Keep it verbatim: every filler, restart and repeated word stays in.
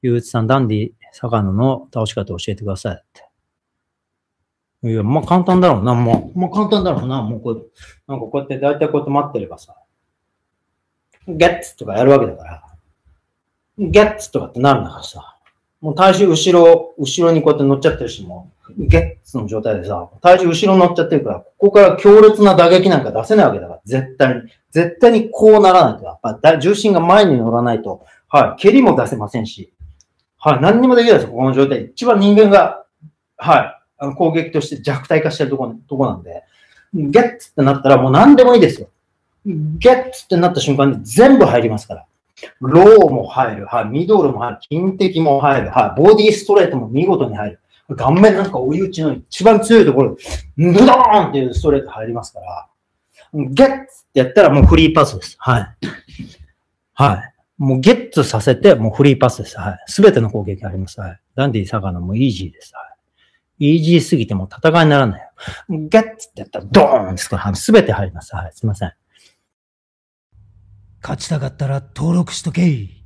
ゆういちさん、ダンディ、坂野の倒し方教えてくださいって。いや、まあ簡単だろうな、もう。まあ簡単だろうな、もうこう、なんかこうやって、だいたいこうやって待ってればさ、ゲッツとかやるわけだから、ゲッツとかってなるんだからさ、もう体重後ろ、後ろにこうやって乗っちゃってるし、もう、ゲッツの状態でさ、体重後ろ乗っちゃってるから、ここから強烈な打撃なんか出せないわけだから、絶対に。絶対にこうならないと、やっぱ重心が前に乗らないと、はい、蹴りも出せませんし、はい、何にもできないですよ、この状態。一番人間が、はい、あの攻撃として弱体化してるところ、とこなんで、ゲッツってなったらもう何でもいいですよ。ゲッツってなった瞬間に全部入りますから。ローも入る、はい、ミドルも入る、筋的も入る、はい、ボディストレートも見事に入る。顔面なんか追い打ちの一番強いところで、ブドーンっていうストレート入りますから、ゲッツってやったらもうフリーパスです。はい。はい。もうゲッツさせて、もうフリーパスです。はい。すべての攻撃あります。はい。ダンディ坂野もイージーです。はい。イージーすぎても戦いにならない。ゲッツってやったらドーンですから、すべて入ります。はい。すいません。 勝ちたかったら登録しとけい。